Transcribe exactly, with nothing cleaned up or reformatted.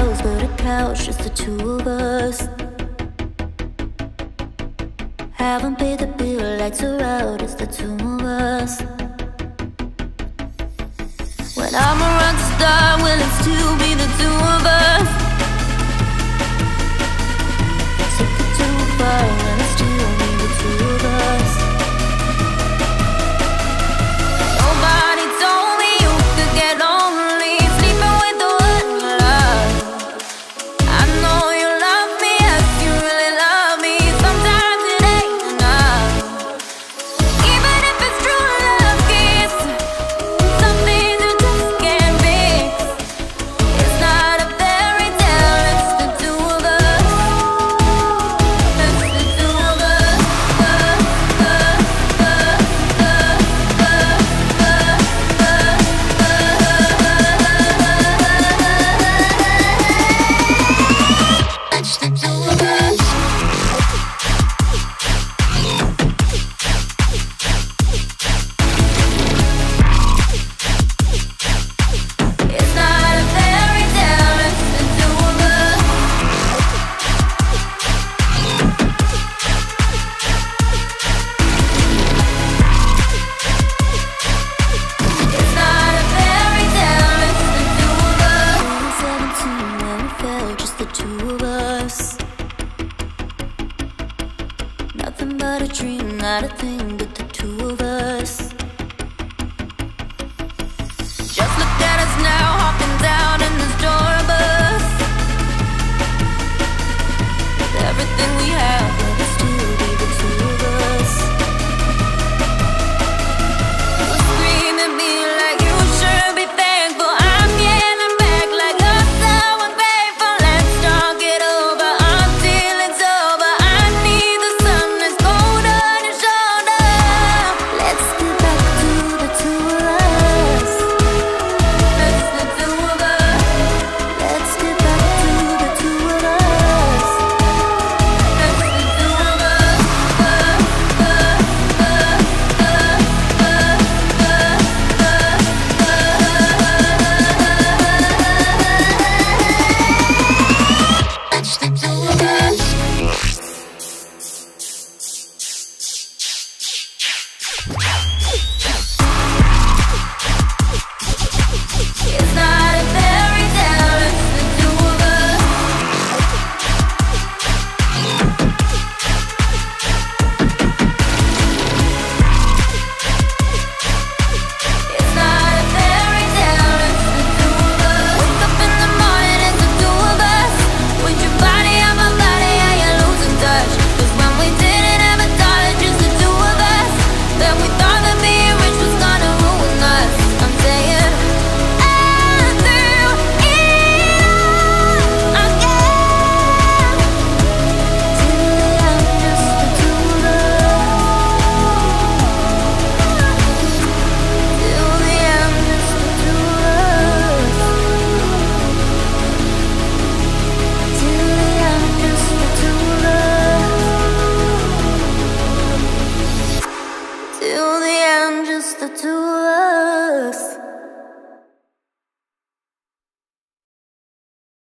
house but a couch, just the two of us. Haven't paid the bill, lights are out, it's the two of us. When I'm a rock star, will it still be the two of us? Take it too far, will it still be the two of us? Nobody told me you could get lonely sleeping with the one you love. I know you love me, yes, you really love me. Sometimes it ain't enough. Even if it's true love kiss, some things you just can't fix. It's not a fairy tale, it's the two of us. It's the two of us. Uh, uh, uh, uh, uh, uh, uh, uh, It's the two of us. It's not a fairy tale, it's the two of us. It's not a fairy tale, it's the two of us. We were seventeen when we fell, just the two of us. Nothing but a dream, not a thing